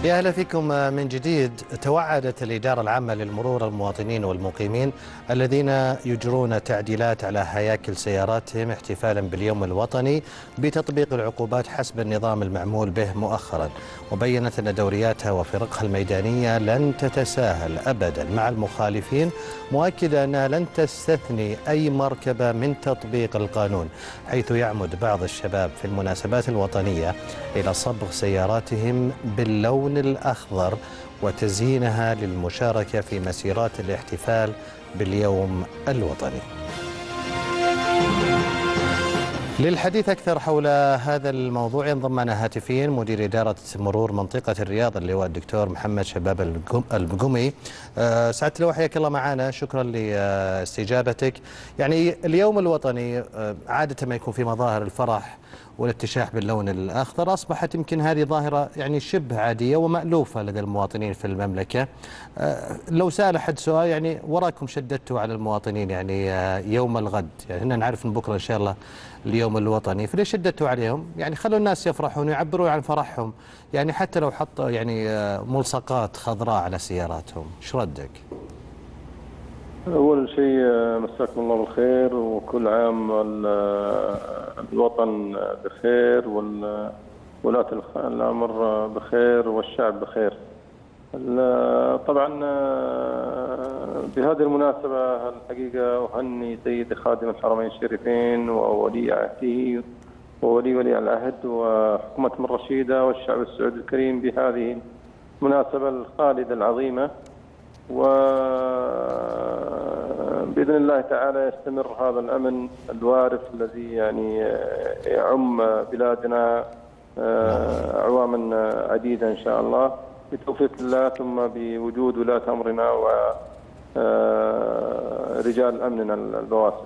يا أهلا فيكم من جديد. توعدت الإدارة العامة للمرور المواطنين والمقيمين الذين يجرون تعديلات على هياكل سياراتهم احتفالا باليوم الوطني بتطبيق العقوبات حسب النظام المعمول به مؤخرا، وبينت أن دورياتها وفرقها الميدانية لن تتساهل أبدا مع المخالفين، مؤكدة أنها لن تستثني أي مركبة من تطبيق القانون، حيث يعمد بعض الشباب في المناسبات الوطنية إلى صبغ سياراتهم باللون الأخضر وتزيينها للمشاركة في مسيرات الاحتفال باليوم الوطني. للحديث أكثر حول هذا الموضوع ينضم معنا هاتفيا مدير إدارة مرور منطقة الرياض اللواء الدكتور محمد شباب البقمي. سعادة اللواء حياك الله معنا، شكرا لاستجابتك. يعني اليوم الوطني عادة ما يكون في مظاهر الفرح والاتشاح باللون الأخضر، أصبحت يمكن هذه ظاهرة يعني شبه عادية ومألوفة لدى المواطنين في المملكة. لو سأل أحد سؤال، يعني وراكم شددتوا على المواطنين يعني يوم الغد، يعني هنا نعرف أن بكرة إن شاء الله اليوم الوطني، فليش شددتوا عليهم؟ يعني خلوا الناس يفرحون ويعبروا عن فرحهم، يعني حتى لو حطوا يعني ملصقات خضراء على سياراتهم. ايش ردك؟ أول شيء مساكم الله بالخير، وكل عام الوطن بخير وولاة الأمر بخير والشعب بخير. طبعا بهذه المناسبة الحقيقة أهني سيدي خادم الحرمين الشريفين وولي عهده وولي العهد وحكومتهم الرشيدة والشعب السعودي الكريم بهذه المناسبة الخالدة العظيمة، وبإذن الله تعالى يستمر هذا الأمن الوارف الذي يعني يعم بلادنا أعواما عديدة إن شاء الله بتوفيق الله، ثم بوجود ولاة أمرنا ورجال أمننا البواسل.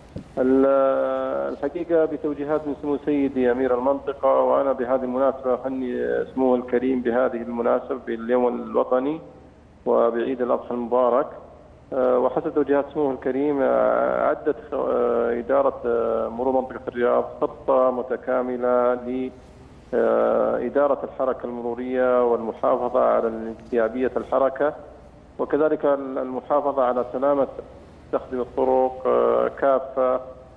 الحقيقة بتوجيهات من سمو سيدي أمير المنطقة، وأنا بهذه المناسبة أهني سموه الكريم بهذه المناسبة باليوم الوطني وبعيد الأضحى المبارك. وحسب توجيهات سموه الكريم عدت إدارة مرور منطقة الرياض خطة متكاملة لإدارة الحركة المرورية والمحافظة على انسيابية الحركة، وكذلك المحافظة على سلامة مستخدمي الطرق كافة.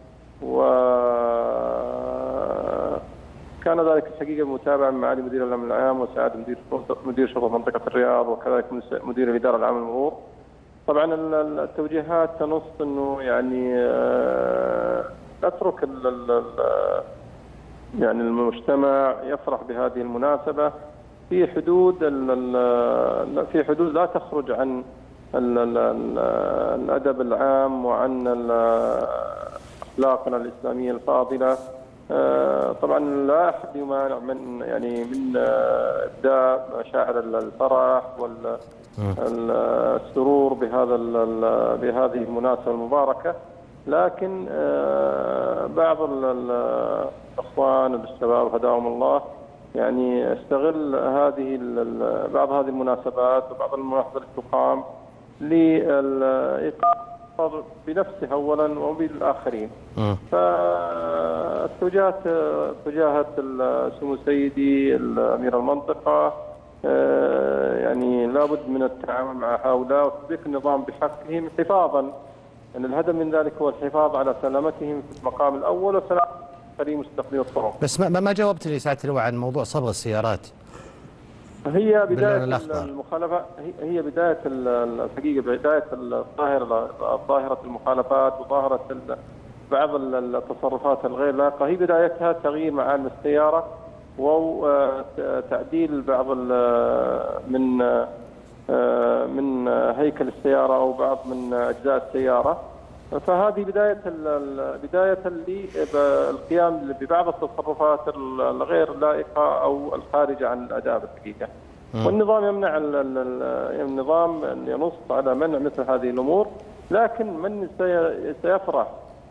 وكان ذلك الحقيقة متابعا مع معالي مدير الأمن العام وسعادة مدير شرطة منطقة الرياض وكذلك مدير الإدارة العامة للمرور. طبعا التوجيهات تنص انه يعني اترك يعني المجتمع يفرح بهذه المناسبة في حدود لا تخرج عن الأدب العام وعن أخلاقنا الإسلامية الفاضلة. طبعا لا أحد يمانع من إبداء مشاعر الفرح والسرور بهذه المناسبة المباركة، لكن بعض الإخوان والشباب هداهم الله يعني استغل بعض هذه المناسبات وبعض المناسبات التي تقام للإيقاظ بنفسه أولا وبالآخرين. فالتوجيهات سمو سيدي الأمير المنطقة يعني لابد من التعامل مع هؤلاء وتطبيق النظام بحقهم حفاظا، يعني الهدف من ذلك هو الحفاظ على سلامتهم في المقام الأول وسلامة مستخدمي الطرق. بس ما جاوبتني سعادة اللواء عن موضوع صبغ السيارات. هي بداية المخالفة، هي بداية الحقيقة بداية ظاهرة المخالفات وظاهرة بعض التصرفات الغير لائقة، هي بدايتها تغيير معالم السيارة وتعديل بعض من هيكل السيارة أو بعض من أجزاء السيارة. فهذه بداية للقيام ببعض التصرفات الغير لائقة أو الخارجة عن الآداب الحقيقة. والنظام يمنع النظام ينص على منع مثل هذه الأمور، لكن من سيفرح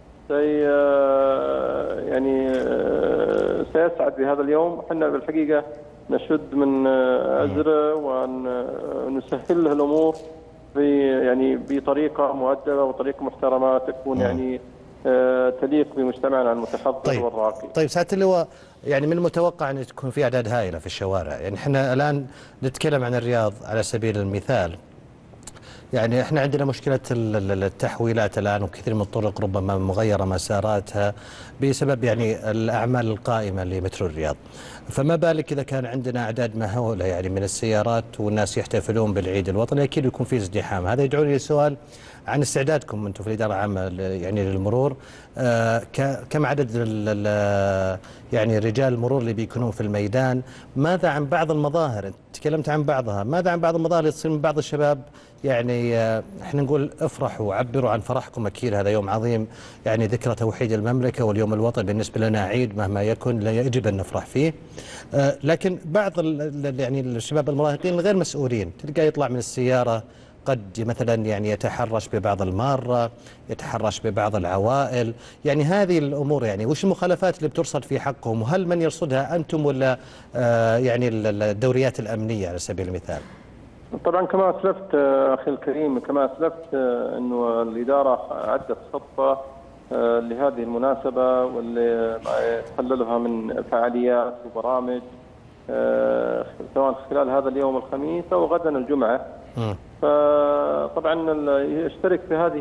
يعني سيسعد بهذا اليوم. احنا بالحقيقة نشد من أزره ونسهل له الأمور بطريقة مؤدبة وطريقة محترمة تكون يعني تليق بمجتمعنا المتحضر والراقي. طيب سعادة اللواء، يعني من المتوقع أن تكون في أعداد هائلة في الشوارع. يعني احنا الآن نتكلم عن الرياض على سبيل المثال، يعني احنا عندنا مشكلة التحويلات الآن، وكثير من الطرق ربما مغيرة مساراتها بسبب يعني الأعمال القائمة لمترو الرياض. فما بالك إذا كان عندنا أعداد مهولة يعني من السيارات والناس يحتفلون بالعيد الوطني، أكيد يكون في ازدحام. هذا يدعوني للسؤال عن استعدادكم أنتم في الإدارة العامة يعني للمرور. كم عدد يعني رجال المرور اللي بيكونون في الميدان؟ ماذا عن بعض المظاهر؟ أنت تكلمت عن بعضها، ماذا عن بعض المظاهر اللي تصير من بعض الشباب؟ يعني احنا نقول افرحوا، عبروا عن فرحكم، اكيد هذا يوم عظيم، يعني ذكرى توحيد المملكه واليوم الوطني بالنسبه لنا عيد مهما يكن، لا يجب ان نفرح فيه. لكن بعض يعني الشباب المراهقين الغير مسؤولين تلقاه يطلع من السياره قد مثلا يعني يتحرش ببعض المارة، يتحرش ببعض العوائل. يعني هذه الأمور، يعني وش المخالفات اللي بترصد في حقهم، وهل من يرصدها أنتم ولا يعني الدوريات الأمنية على سبيل المثال؟ طبعا كما أسلفت أخي الكريم، كما أسلفت أنه الإدارة عدت خطة لهذه المناسبة واللي تخللها من فعاليات وبرامج سواء خلال هذا اليوم الخميس أو غدا الجمعة. فطبعا يشترك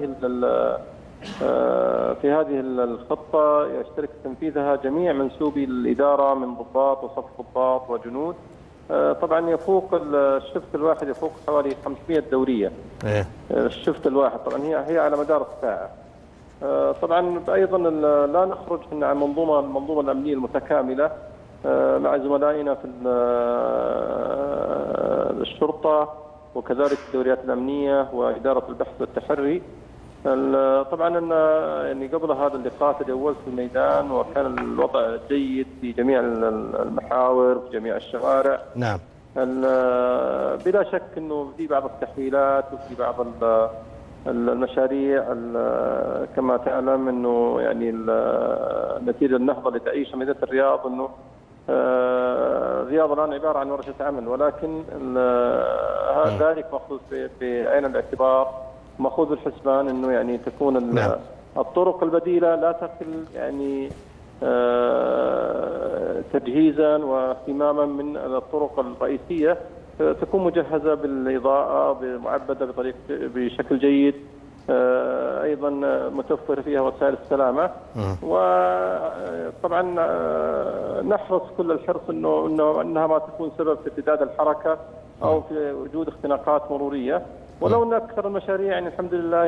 في هذه الخطة، يشترك في تنفيذها جميع منسوبي الإدارة من ضباط وصف ضباط وجنود. طبعا يفوق الشفت الواحد يفوق حوالي 500 دورية. الشفت الواحد طبعا هي على مدار الساعة. طبعا أيضا لا نخرج عن المنظومة الأمنية المتكاملة مع زملائنا في الشرطة وكذلك الدوريات الأمنية وإدارة البحث والتحري. طبعا يعني قبل هذا اللقاء تجولت في الميدان وكان الوضع جيد في جميع المحاور في جميع الشوارع. نعم. بلا شك انه في بعض التحويلات وفي بعض المشاريع كما تعلم انه يعني نتيجه النهضه اللي تعيشها مدينه الرياض، انه الرياض الان عباره عن ورشه عمل، ولكن ذلك ماخوذ بعين الاعتبار، ماخوذ بالحسبان انه يعني تكون نعم. الطرق البديله لا تقل يعني تجهيزا واهتماما من الطرق الرئيسيه، تكون مجهزه بالاضاءه معبده بشكل جيد، ايضا متوفر فيها وسائل السلامه. وطبعا نحرص كل الحرص انها ما تكون سبب في ارتداد الحركه او في وجود اختناقات مروريه. ولو ان اكثر المشاريع يعني الحمد لله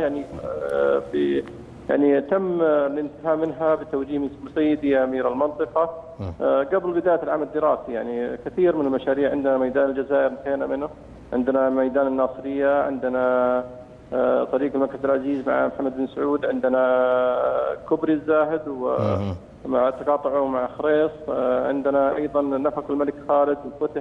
يعني تم الانتهاء منها بتوجيه من سيدي امير المنطقه قبل بدايه العام الدراسي. يعني كثير من المشاريع، عندنا ميدان الجزائر انتهينا منه، عندنا ميدان الناصريه، عندنا طريق الملك العزيز مع محمد بن سعود، عندنا كوبري الزاهد ومع تقاطعه مع خريص، عندنا ايضا نفق الملك خالد وفتح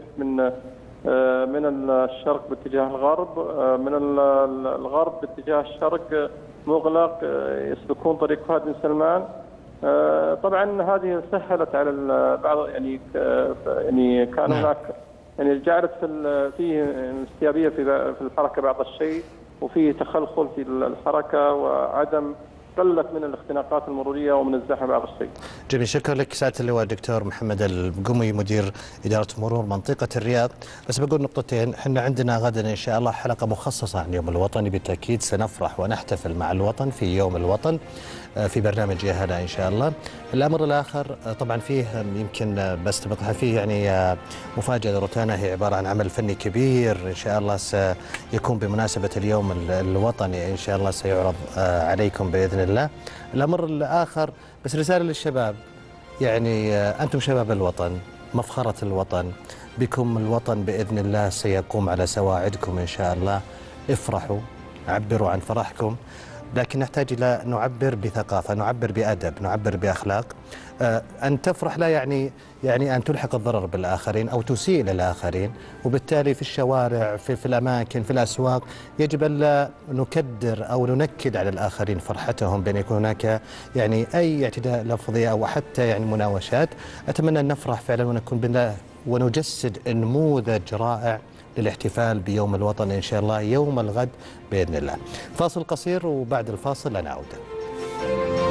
من الشرق باتجاه الغرب، من الغرب باتجاه الشرق مغلق، يسلكون طريق فهد بن سلمان. طبعا هذه سهلت على بعض، يعني كان هناك يعني جعلت فيه استيابيه في الحركه بعض الشيء، وفيه تخلخل في الحركه وعدم قلت من الاختناقات المروريه ومن الزحمه بعض الشيء. جميل، شكرا لك سعاده اللواء الدكتور محمد البقمي مدير اداره مرور منطقه الرياض. بس بقول نقطتين، احنا عندنا غدا ان شاء الله حلقه مخصصه عن يوم الوطني، بالتاكيد سنفرح ونحتفل مع الوطن في يوم الوطن في برنامج يا هلا ان شاء الله. الامر الاخر طبعا فيه يمكن بستبقها فيه يعني مفاجاه لروتانا، هي عباره عن عمل فني كبير ان شاء الله سيكون بمناسبه اليوم الوطني، ان شاء الله سيعرض عليكم باذن الله. الامر الاخر بس رساله للشباب، يعني انتم شباب الوطن، مفخره الوطن، بكم الوطن باذن الله سيقوم على سواعدكم ان شاء الله. افرحوا، عبروا عن فرحكم، لكن نحتاج إلى نعبر بثقافة، نعبر بأدب، نعبر بأخلاق. أن تفرح لا يعني أن تلحق الضرر بالآخرين أو تسيء للآخرين، وبالتالي في الشوارع في الأماكن في الأسواق يجب أن نكدر أو ننكد على الآخرين فرحتهم بأن يكون هناك يعني أي اعتداء لفظي أو حتى يعني مناوشات. أتمنى أن نفرح فعلا ونكون بالله ونجسد نموذج رائع للاحتفال بيوم الوطن إن شاء الله يوم الغد بإذن الله. فاصل قصير وبعد الفاصل أنا عودة.